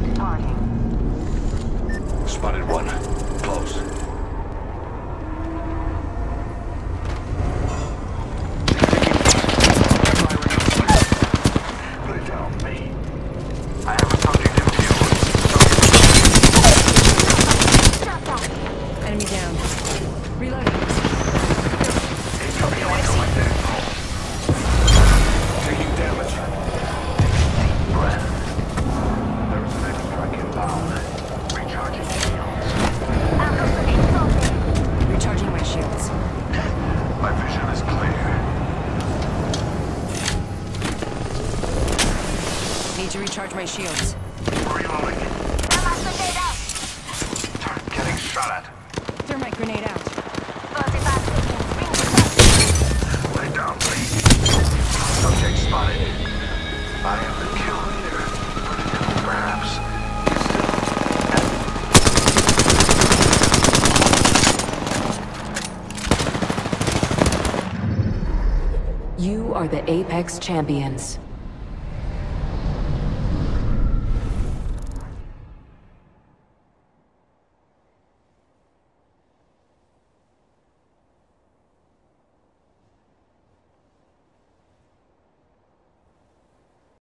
departing. Spotted one. Close. Put it down, me. I have a subject in view. Enemy down. Reloading. Incoming echo like that. Taking damage. Deep breath. There's an extract inbound. Recharging shields. Recharging my shields. My vision is clear. Need to recharge my shields. Reloading. Getting shot at. Thermite grenade out. Lay down, please. Subject spotted. I am the kill leader. Perhaps. You are the Apex Champions.